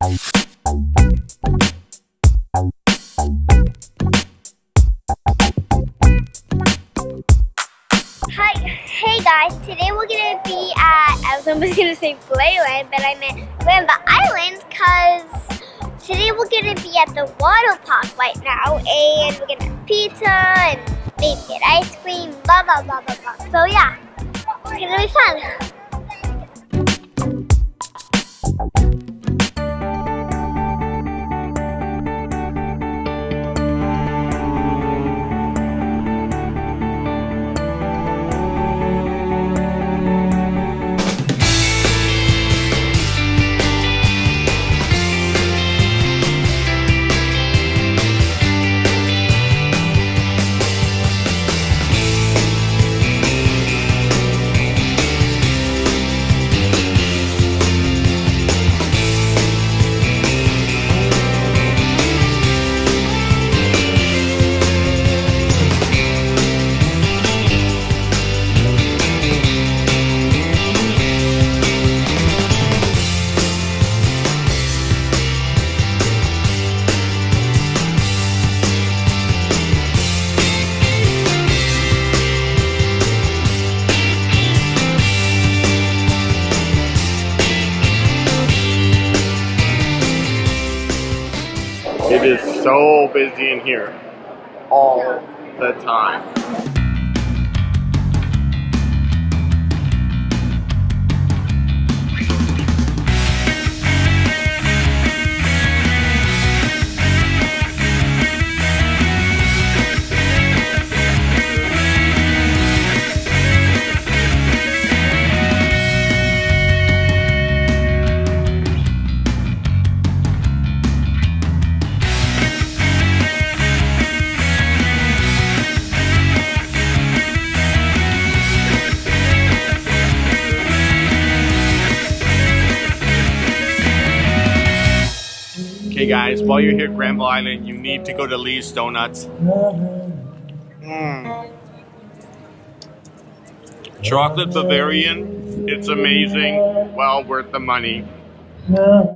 Hey guys, today we're gonna be at, I was almost gonna say Playland, but I meant Granville Island, because today we're gonna be at the water park right now, and we're gonna have pizza, and maybe get ice cream, blah blah blah blah blah. So yeah, it's gonna be fun. It is so busy in here all the time. Okay guys, while you're here at Granville Island, you need to go to Lee's Donuts. Chocolate Bavarian, it's amazing, well worth the money.